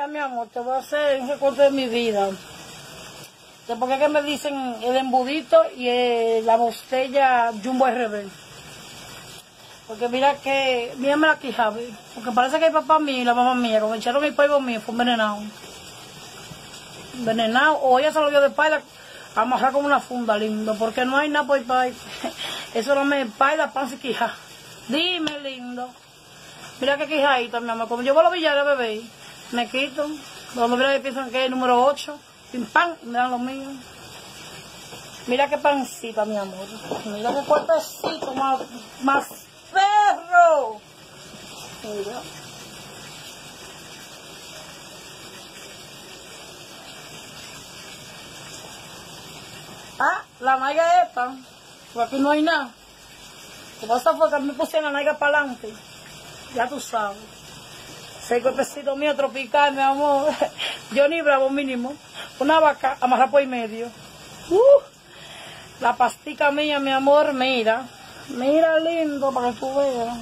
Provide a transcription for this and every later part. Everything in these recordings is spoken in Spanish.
Mira, mi amor, te voy a hacer un recorte de mi vida. ¿Por qué que me dicen el embudito y la botella Jumbo RB? Porque mira que, mírame la quijada, porque parece que el papá mío y la mamá mía, cuando echaron el polvo mío, fue envenenado. Envenenado, o ella se lo dio de espalda, amarrar como una funda, lindo, porque no hay nada por el país. Eso no me espalda, panza y quijada. Dime, lindo. Mira que quijadita, mi amor. Como yo voy a los billares a beber, me quito. Cuando mira que piensan que es el número 8, pim pam, y me dan lo mío. Mira qué pancita, mi amor. Mira qué cuerpecito más perro. Mira. Ah, la nalga esta. Porque aquí no hay nada. Lo que pasa fue que me pusieron la nalga para adelante. Ya tú sabes. Ese cuerpecito mío tropical, mi amor. Johnny Bravo mínimo. Una vaca amarrada por el medio. La pastica mía, mi amor, mira. Mira lindo para que tú veas.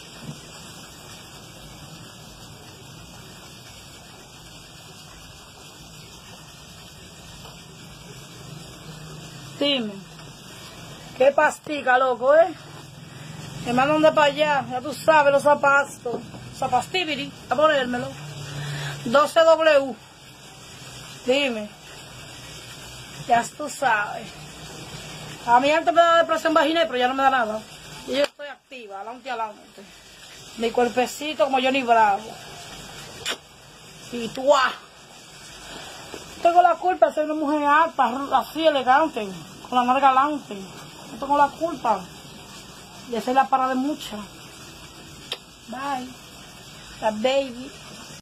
Dime. Qué pastica, loco, Me mandan de para allá. Ya tú sabes, los zapatos. Zapastibiri, a ponérmelo. 12W. Dime. Ya tú sabes. A mí antes me daba depresión vaginal, pero ya no me da nada. Y yo estoy activa, adelante y adelante. Mi cuerpecito como Johnny Bravo. Y tú, tengo la culpa de ser una mujer alta, así elegante, con la nalga galante. No tengo la culpa de ser la para de mucha. Bye. La baby.